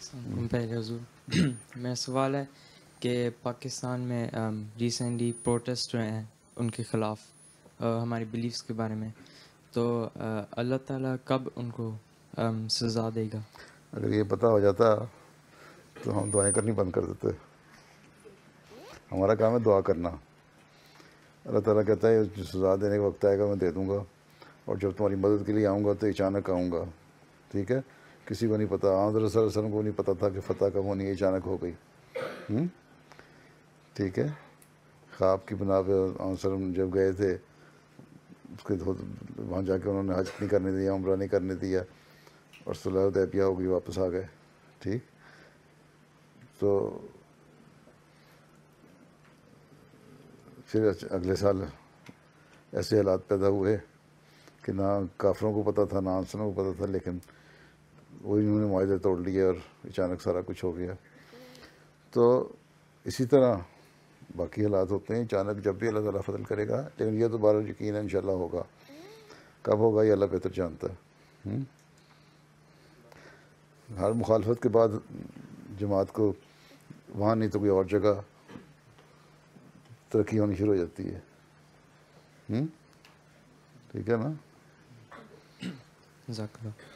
پہلے حضور میرا سوال ہے کہ پاکستان میں ریسنٹلی پروٹیسٹ ہوئے ہیں ان کے خلاف ہماری بلیفس کے بارے میں، تو اللہ تعالیٰ کب ان کو سزا دے گا؟ اگر یہ پتہ ہو جاتا تو ہم دعائیں کرنی بند کر دیتے. ہمارا کام ہے دعا کرنا. اللہ تعالیٰ کہتا ہے جو سزا دینے کا وقت آئے گا میں دے دوں گا، اور جب تمہاری مدد کے لیے آؤں گا تو اچانک آؤں گا. ٹھیک ہے، کسی کو نہیں پتا. حضرت صلی اللہ علیہ وسلم کو نہیں پتا تھا کہ فتح کب ہونی ہے، اچانک ہو گئی. ٹھیک ہے، خواب کی بنا پہ حضرت صلی اللہ علیہ وسلم جب گئے تھے اس کے وہاں جا کے انہوں نے حج نہیں کرنے دیا، عمرہ نہیں کرنے دیا، اور صلح حدیبیہ ہو گئی، واپس آ گئے. ٹھیک، تو پھر اگلے سال ایسے حالات پیدا ہوئے کہ نہ کافروں کو پتہ تھا نہ انصاروں کو پتہ تھا، لیکن وہی انہوں نے معاہدے توڑ لیے اور اچانک سارا کچھ ہو گیا. تو اسی طرح باقی حالات ہوتے ہیں اچانک جب بھی اللہ تعالیٰ فضل کرے گا، لیکن یہ تو بارہ یقین ہے انشاءاللہ ہوگا. کب ہوگا یہ اللہ بہتر جانتا ہے. ہر مخالفت کے بعد جماعت کو وہاں نہیں تو کوئی اور جگہ ترقی ہونی شروع ہو جاتی ہے. ٹھیک ہے نا. جزاک اللہ.